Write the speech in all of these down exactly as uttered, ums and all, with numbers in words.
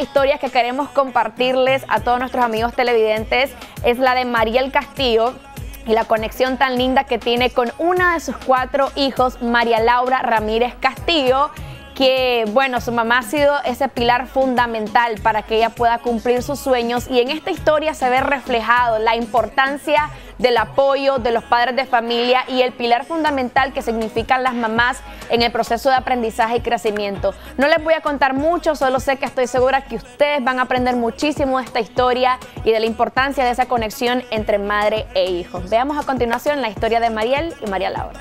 historias que queremos compartirles a todos nuestros amigos televidentes es la de Mariel Castillo y la conexión tan linda que tiene con una de sus cuatro hijos, María Laura Ramírez Castillo, que, bueno, su mamá ha sido ese pilar fundamental para que ella pueda cumplir sus sueños, y en esta historia se ve reflejado la importancia del apoyo de los padres de familia y el pilar fundamental que significan las mamás en el proceso de aprendizaje y crecimiento. No les voy a contar mucho, solo sé que estoy segura que ustedes van a aprender muchísimo de esta historia y de la importancia de esa conexión entre madre e hijos. Veamos a continuación la historia de Mariel y María Laura.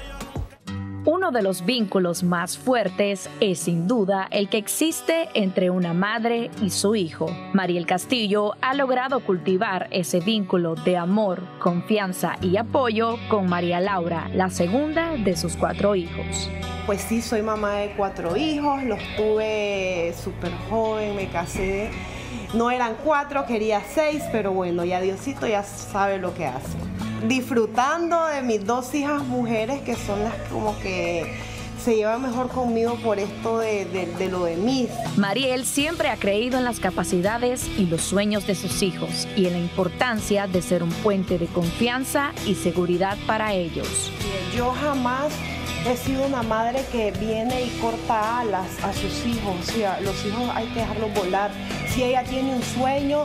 Uno de los vínculos más fuertes es sin duda el que existe entre una madre y su hijo. Mariel Castillo ha logrado cultivar ese vínculo de amor, confianza y apoyo con María Laura, la segunda de sus cuatro hijos. Pues sí, soy mamá de cuatro hijos, los tuve súper joven, me casé. No eran cuatro, quería seis, pero bueno, ya Diosito ya sabe lo que hace. Disfrutando de mis dos hijas mujeres, que son las como que se llevan mejor conmigo por esto de, de, de lo de mí. Mariel siempre ha creído en las capacidades y los sueños de sus hijos y en la importancia de ser un puente de confianza y seguridad para ellos. Yo jamás he sido una madre que viene y corta alas a sus hijos. O sea, los hijos hay que dejarlos volar. Si ella tiene un sueño,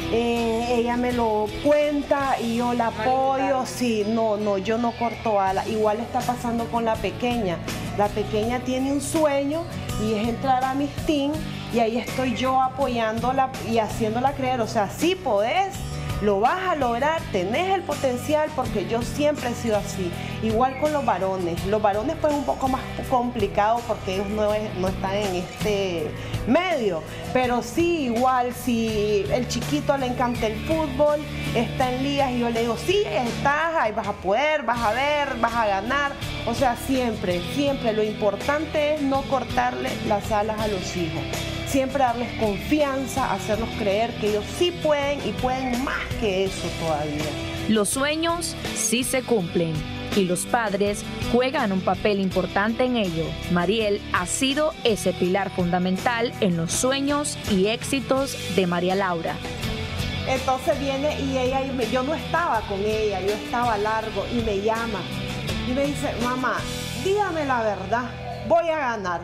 Eh, ella me lo cuenta y yo la apoyo. Sí, no, no, yo no corto alas. Igual está pasando con la pequeña. La pequeña tiene un sueño y es entrar a Miss Teen, y ahí estoy yo apoyándola y haciéndola creer. O sea, sí podés, lo vas a lograr, tenés el potencial, porque yo siempre he sido así. Igual con los varones. Los varones pues un poco más complicado porque ellos no, es, no están en este medio. Pero sí, igual, si el chiquito le encanta el fútbol, está en ligas y yo le digo, sí, estás, ahí vas a poder, vas a ver, vas a ganar. O sea, siempre, siempre lo importante es no cortarle las alas a los hijos. Siempre darles confianza, hacerlos creer que ellos sí pueden y pueden más que eso todavía. Los sueños sí se cumplen y los padres juegan un papel importante en ello. Mariel ha sido ese pilar fundamental en los sueños y éxitos de María Laura. Entonces viene y ella, yo no estaba con ella, yo estaba largo, y me llama y me dice, mamá, dígame la verdad, voy a ganar.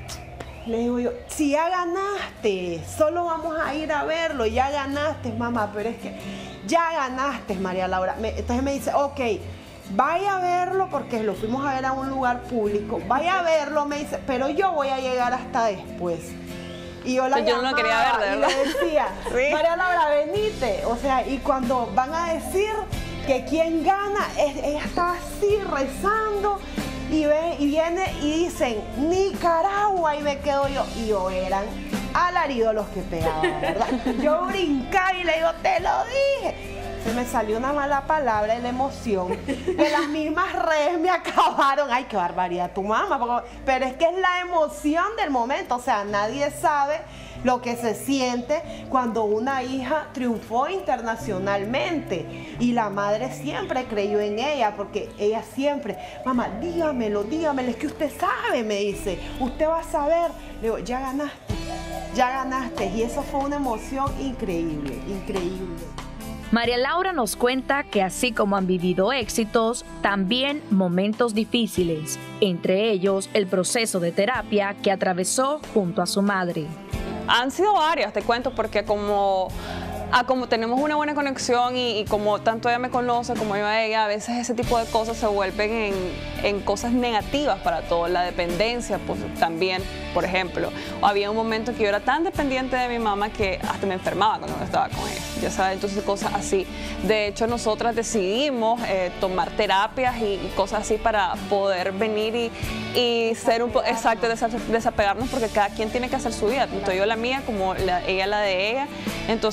Le digo yo, si ya ganaste, solo vamos a ir a verlo, ya ganaste, mamá, pero es que ya ganaste, María Laura. Me, entonces me dice, ok, vaya a verlo, porque lo fuimos a ver a un lugar público, vaya a verlo, me dice, pero yo voy a llegar hasta después. Y yo la yo no lo quería ver, de verdad. Y le decía, ¿sí? María Laura, venite. O sea, y cuando van a decir que quién gana, es, ella estaba así rezando. Y, ven, y viene y dicen Nicaragua, y me quedo yo, y yo eran alaridos los que pegaban, ¿verdad? Yo brincaba y le digo, te lo dije. Se me salió una mala palabra de la emoción, que las mismas redes me acabaron. Ay, qué barbaridad tu mamá, porque, pero es que es la emoción del momento. O sea, nadie sabe lo que se siente cuando una hija triunfó internacionalmente, y la madre siempre creyó en ella, porque ella siempre, mamá, dígamelo, dígamelo, es que usted sabe, me dice, usted va a saber. Le digo, ya ganaste, ya ganaste, y eso fue una emoción increíble, increíble. María Laura nos cuenta que así como han vivido éxitos, también momentos difíciles, entre ellos el proceso de terapia que atravesó junto a su madre. Han sido varias, te cuento, porque como, a como tenemos una buena conexión y, y como tanto ella me conoce como yo a ella, a veces ese tipo de cosas se vuelven en, en cosas negativas para todos. La dependencia, pues también, por ejemplo, había un momento que yo era tan dependiente de mi mamá que hasta me enfermaba cuando estaba con ella, ya sabes, entonces cosas así. De hecho, nosotras decidimos eh, tomar terapias y, y cosas así para poder venir y, y ser un poco, exacto, desapegarnos, porque cada quien tiene que hacer su vida, tanto yo la mía como la, ella la de ella. Entonces fuimos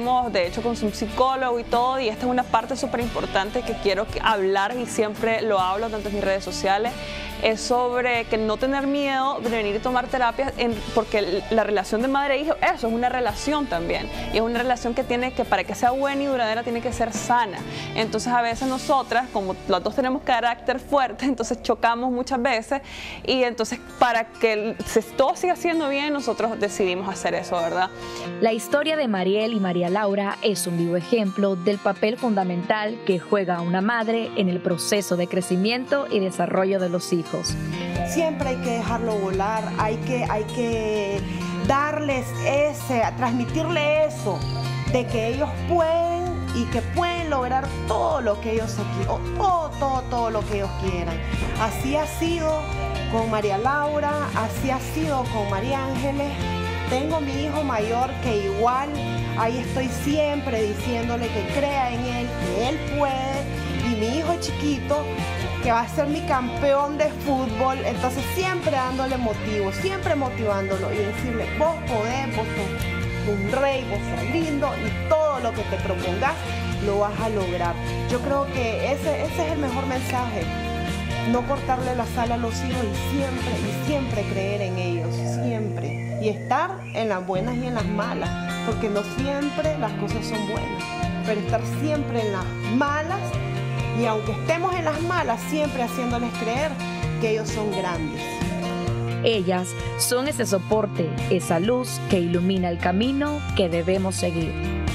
vimos, de hecho, con un psicólogo y todo, y esta es una parte súper importante que quiero hablar y siempre lo hablo tanto en mis redes sociales, es sobre que no tener miedo de venir y tomar terapia, en, porque la relación de madre e hijo, eso es una relación también, y es una relación que tiene que, para que sea buena y duradera, tiene que ser sana. Entonces a veces nosotras, como las dos tenemos carácter fuerte, entonces chocamos muchas veces, y entonces para que se, todo siga siendo bien, nosotros decidimos hacer eso, ¿verdad? La historia de Mariel y María Laura es un vivo ejemplo del papel fundamental que juega una madre en el proceso de crecimiento y desarrollo de los hijos. Siempre hay que dejarlo volar, hay que, hay que darles ese, transmitirle eso, de que ellos pueden y que pueden lograr todo lo que ellos se quieran, todo, todo, todo lo que ellos quieran. Así ha sido con María Laura, así ha sido con María Ángeles. Tengo mi hijo mayor que igual, ahí estoy siempre diciéndole que crea en él, que él puede, y mi hijo chiquito, que va a ser mi campeón de fútbol, entonces siempre dándole motivo, siempre motivándolo y decirle, vos podés, vos sos un rey, vos sos lindo y todo lo que te propongas lo vas a lograr. Yo creo que ese, ese es el mejor mensaje, no cortarle la sal a los hijos y siempre, y siempre creer en ellos, siempre, y estar en las buenas y en las malas, porque no siempre las cosas son buenas, pero estar siempre en las malas. Y aunque estemos en las malas, siempre haciéndoles creer que ellos son grandes. Ellas son ese soporte, esa luz que ilumina el camino que debemos seguir.